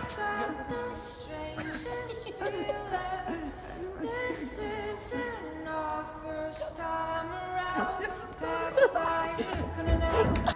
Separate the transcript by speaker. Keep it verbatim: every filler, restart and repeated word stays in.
Speaker 1: got the strangest feeling. This isn't our first time around.